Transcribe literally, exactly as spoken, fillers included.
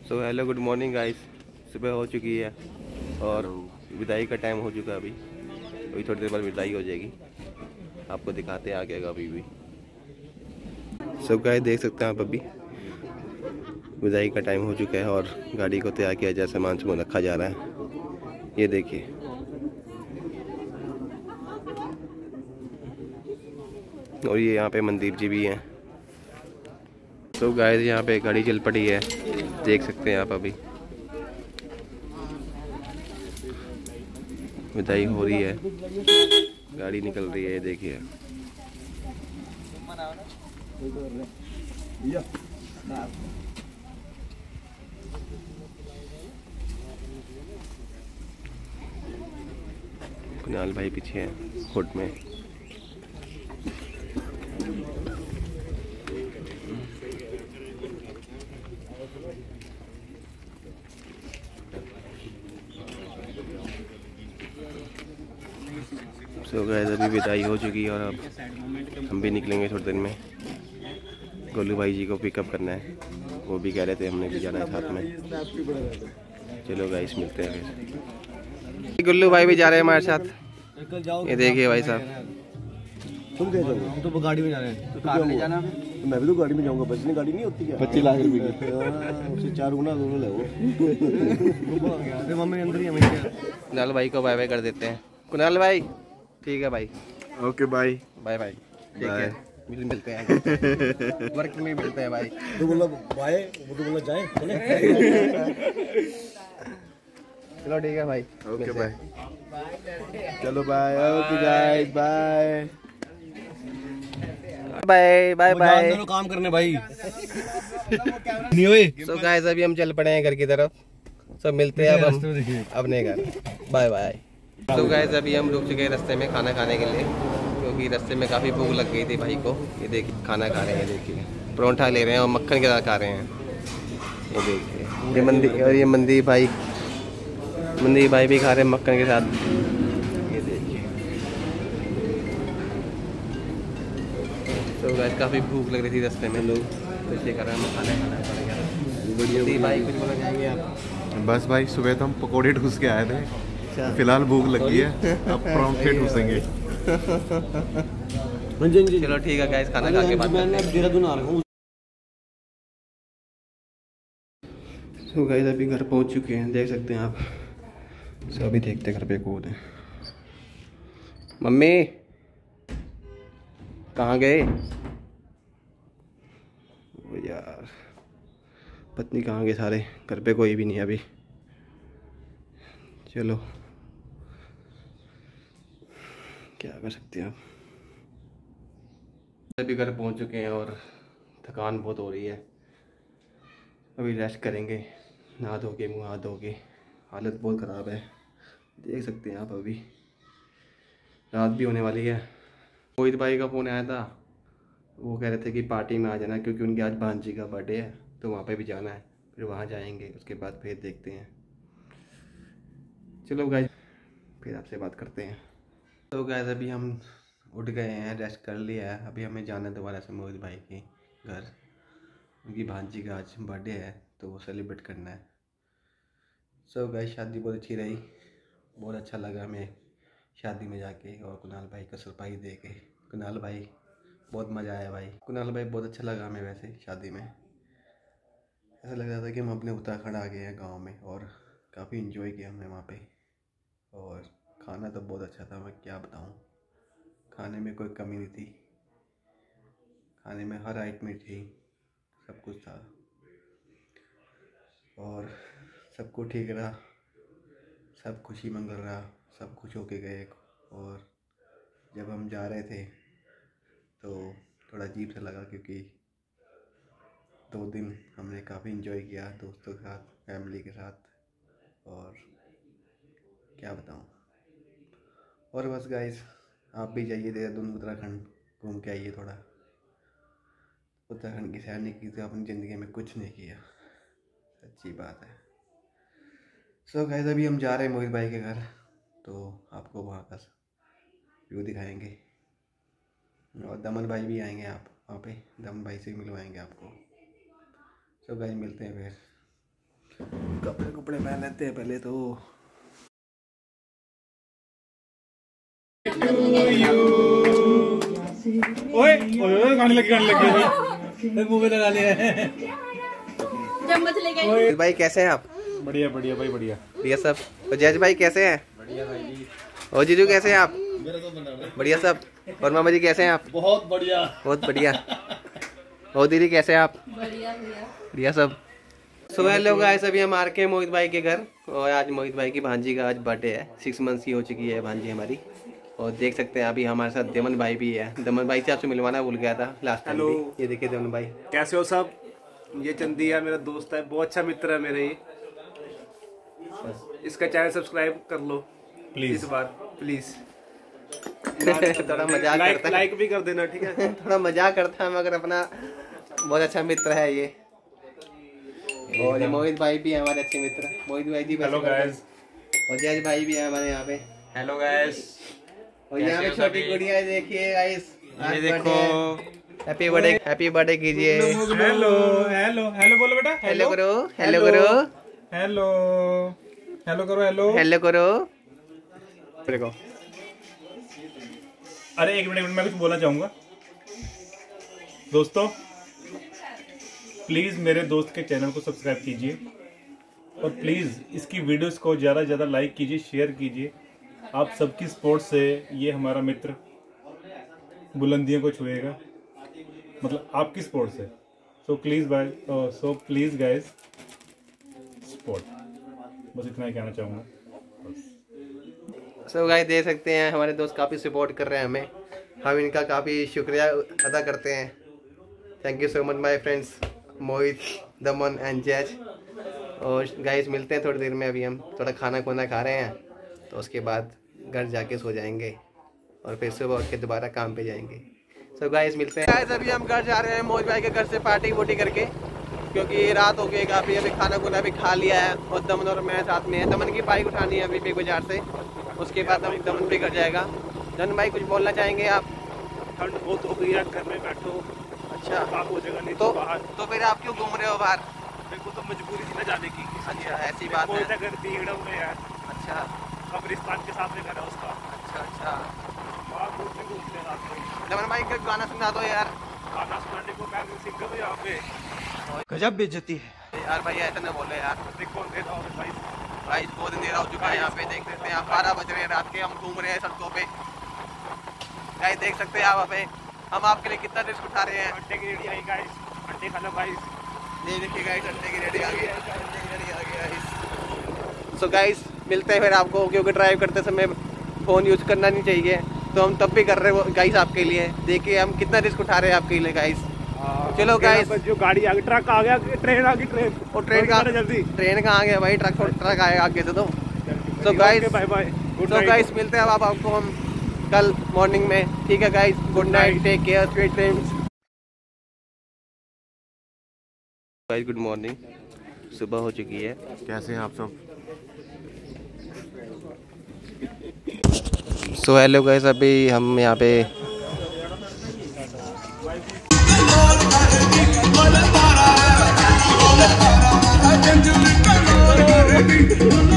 सो hello good morning guys. सुबह हो चुकी है और विदाई का टाइम हो चुका है। अभी अभी थोड़ी देर बाद विदाई हो जाएगी। आपको दिखाते हैं आगे का अभी भी। सब गाइस देख सकते हैं आप, अभी विदाई का टाइम हो चुका है और गाड़ी को तैयार किया जाए, सामान सामान रखा जा रहा है। ये देखिए, और ये यहाँ पे मनदीप जी भी हैं। तो गाइस यहाँ पे गाड़ी चल पड़ी है, देख सकते हैं आप। अभी विदाई हो रही है, गाड़ी निकल रही है, देखिए। कुणाल भाई पीछे है हुड में। सो गाइस अभी विदाई हो चुकी है और अब हम भी निकलेंगे थोड़ी देर में। गोलू भाई जी को पिकअप करना है, वो भी कह रहे थे हमने भी जाना है साथ में। चलो गाइस मिलते हैं फिर। गोलू भाई भी जा रहे हैं हमारे साथ। ये देखिए भाई साहब। तुम कैसे जाओगे? हम तो गाड़ी में जा रहे हैं। तो कार में जाना? मैं भी तो गाड़ी में जाऊंगा। बचने गाड़ी नहीं होती क्या? पच्चीस लाख रुपए की। उससे चार गुना दोनों ले वो। मम्मी अंदर ही है। कुणाल भाई को बाय बाय कर देते हैं। कुणाल भाई ठीक है भाई, ओके बाय बाय बाय, ठीक है, मिल मिलते हैं वर्क में मिलते हैं भाई। तो बोला बाय, वो तो बोला जाए। चलो ठीक है भाई, ओके बाय। चलो bye. Okay guys bye bye bye bye. काम करने भाई नहीं हुए। सो गाइस अभी हम चल पड़े हैं घर की तरफ। सब मिलते हैं अब हम अपने घर। Bye bye. तो गाइस अभी हम रुक चुके हैं रास्ते में खाना खाने के लिए, क्योंकि रास्ते में काफ़ी भूख लग गई थी भाई को। ये देखिए खाना खा रहे हैं, देखिए परोंठा ले रहे हैं और मक्खन के साथ खा रहे हैं। ये देखिए, ये मंदी और ये मंदीप भाई, मंदीप भाई भी खा रहे हैं मक्खन के साथ। ये देखिए। तो गाइस काफ़ी भूख लग रही थी रास्ते में, लोग तो इसलिए कर रहे हैं खाना खाना पड़ेगा। मंदीप भाई कुछ बोलना चाहेंगे आप? बस भाई सुबह तो हम पकोड़े ठूस के आए थे, फिलहाल भूख लगी है, अब परांठे ठूसेंगे। चलो ठीक है गाइस, खाना खा के बात करते हैं। तो गाइस अभी घर पहुंच चुके हैं, देख सकते हैं आप। सो अभी देखते हैं घर पे कौन है। मम्मी कहाँ गए? ओ यार, पत्नी कहाँ गए सारे? घर पे कोई भी नहीं है अभी। चलो क्या कर सकते हैं आप। अभी घर पहुंच चुके हैं और थकान बहुत हो रही है। अभी रेस्ट करेंगे, नहा धो के, मुँह हाथ धो के। हालत बहुत ख़राब है, देख सकते हैं आप। अभी रात भी होने वाली है। मोहित भाई का फ़ोन आया था, वो कह रहे थे कि पार्टी में आ जाना, क्योंकि उनके आज भांजी का बर्थडे है, तो वहाँ पे भी जाना है। फिर वहाँ जाएंगे, उसके बाद फिर देखते हैं। चलो गाइस फिर आपसे बात करते हैं। तो गाइस अभी हम उठ गए हैं, रेस्ट कर लिया है। अभी हमें जाना है दोबारा से मोहित भाई के घर। उनकी भांजी का आज बर्थडे है, तो वो सेलिब्रेट करना है। सो गाइस शादी बहुत अच्छी रही, बहुत अच्छा लगा हमें शादी में जाके और कुणाल भाई का सरप्राइज़ दे के। कुणाल भाई बहुत मज़ा आया भाई। कुणाल भाई बहुत अच्छा लगा हमें वैसे शादी में। ऐसा लग रहा था कि हम अपने उत्तराखंड आ गए हैं गांव में, और काफ़ी इन्जॉय किया हमने वहाँ पे। और खाना तो बहुत अच्छा था, मैं क्या बताऊँ। खाने में कोई कमी नहीं थी, खाने में हर आइटम थी, सब कुछ था और सब कुछ ठीक रहा, सब खुशी मंगल रहा, सब खुश होके गए। और जब हम जा रहे थे तो थोड़ा अजीब सा लगा, क्योंकि दो दिन हमने काफ़ी इन्जॉय किया दोस्तों के साथ, फैमिली के साथ, और क्या बताऊँ। और बस गाइस आप भी जाइए देहरादून, उत्तराखंड घूम के आइए थोड़ा। उत्तराखंड की सैर नहीं की तो अपनी ज़िंदगी में कुछ नहीं किया, सच्ची बात है। सो गाइस अभी हम जा रहे हैं मोहित भाई के घर, तो आपको वहाँ का व्यू दिखाएंगे। और दमन भाई भी आएंगे, आप वहाँ पे दमन भाई से मिलवाएंगे आपको। सो गाइस मिलते हैं फिर। कपड़े कपड़े पहन लेते हैं पहले तो। ओए ओए गाने लगे गाने लगे मुंह में लगा लिया है। चम्मच लेके भाई कैसे हैं आप? बढ़िया बढ़िया भाई बढ़िया बढ़िया सब। और जज भाई कैसे हैं? बढ़िया भाई। और जीजू कैसे हैं आप? बढ़िया सब। और मामा जी कैसे हैं आप? बहुत बढ़िया बहुत बढ़िया। और दीदी कैसे हैं आप? बढ़िया बढ़िया सब। सो हेलो गाइस, अभी हम आ रखे हैं मोहित भाई के घर और आज मोहित भाई की भांजी का आज बर्थडे है। सिक्स मंथ्स की हो चुकी है भांजी हमारी। और देख सकते हैं अभी हमारे साथ दमन भाई भी है। दमन भाई से आपसे मिलवाना भूल गया था लास्ट टाइम। हेलो, ये देखिए दमन भाई कैसे हो सब? ये चंदी है, मेरा दोस्त है, बहुत अच्छा मित्र है मेरे। ये इसका चैनल सब्सक्राइब कर लो प्लीज, इस बार प्लीज। थोड़ा मजाक लाइक करता है, लाइक भी कर देना, ठीक है? थोड़ा मजाक करता है मगर अपना बहुत अच्छा मित्र है ये। और ये मोहित भाई भी है हमारे अच्छे मित्र। मोहित भाई जी हेलो गाइस। और जज भाई भी है हमारे यहाँ पे। Hello guys. और यहाँ पे छोटी गुड़िया देखिए गाइस, ये देखो। हैप्पी बर्थडे, हैप्पी बर्थडे कीजिए। हेलो हेलो हेलो बोलो बेटा। हेलो करो, हेलो करो, हेलो हेलो करो, हेलो हेलो करो। देखो, अरे एक मिनट एक मिनट मैं कुछ बोलना चाहूंगा दोस्तों। प्लीज मेरे दोस्त के चैनल को सब्सक्राइब कीजिए और प्लीज इसकी वीडियोस को ज्यादा से ज्यादा लाइक कीजिए, शेयर कीजिए। आप सबकी सपोर्ट से ये हमारा मित्र बुलंदियों को छुएगा, मतलब आपकी सपोर्ट से। सो प्लीज भाई, सो प्लीज गाइस सपोर्ट, बस इतना ही कहना चाहूँगा। सो गाइस देख सकते हैं हमारे दोस्त काफ़ी सपोर्ट कर रहे हैं हमें। हम इनका काफ़ी शुक्रिया अदा करते हैं। Thank you so much my friends Mohit, Daman and जज। और गाइस मिलते हैं थोड़ी देर में। अभी हम थोड़ा खाना खुना खा रहे हैं तो उसके बाद घर जाके सो जाएंगे और फिर सुबह उठ के दोबारा काम पे जाएंगे। सो गाइस मिलते हैं। गाइस अभी हम घर जा रहे हैं मोहित भाई के घर से पार्टी वोटी करके, क्योंकि रात हो गई काफ़ी। अभी खाना खुना भी खा लिया है और दमन और मैं साथ में है। दमन की बाइक उठानी है अभी बिग बाजार से, उसके बाद हम दमन भी घर जाएगा। दमन भाई कुछ बोलना चाहेंगे आप? ठंड बहुत हो गई है, घर में बैठो। अच्छा, आप हो जाएगा नहीं तो बाहर। तो फिर आप क्यों घूम रहे हो बाहर? मेरे को तो मजबूरी थी ना जाने की। अच्छा, ऐसी बात है। घर दीगड़म में है। अच्छा, कब्रिस्तान के सामने घर है उसका। अच्छा अच्छा। वहाँ घूमते घूमते रात में। दमन भाई का गाना सुना दो यार। खाना सुनाने को मैं सिंगर हूँ यहाँ पे। गजब बेइज्जती है यार भाई, ऐसा ना बोले यार। देखो अंधेरा हो गया भाई। भाई बहुत अंधेरा हो चुका है यहाँ पे। देख सकते हैं आप, बारह बज रहे हैं रात के, हम घूम रहे हैं सड़कों पे। गाइस देख सकते हैं आप यहाँ पे हम आपके लिए कितना रिस्क उठा रहे हैं। अंडे की रेडी आई गाइस, अंडे खाना गाइस। ये देखिए गाइस, अंडे की रेडी आ गई है, अंडे की रेडी आ गई है। सो गाइस मिलते हैं फिर आपको, क्योंकि ड्राइव करते समय फ़ोन यूज़ करना नहीं चाहिए, तो हम तब भी कर रहे हैं गाइस आपके लिए। देखिए हम कितना रिस्क उठा रहे हैं आपके लिए गाइस। चलो गाइस, जो गाड़ी आ गई, ट्रक आ गया, ट्रेन आ गई, ट्रेन। और ट्रेन का जल्दी, ट्रेन कहाँ आ गया भाई? ट्रक ट्रक आएगा आगे से तो। So guys bye bye, so guys मिलते हैं अब आपको हम कल मॉर्निंग में। ठीक है guys, good night, take care, sweet dreams. Guys good morning, सुबह हो चुकी है। कैसे हैं आप सब? सो हेलो गाइस, अभी हम यहाँ पे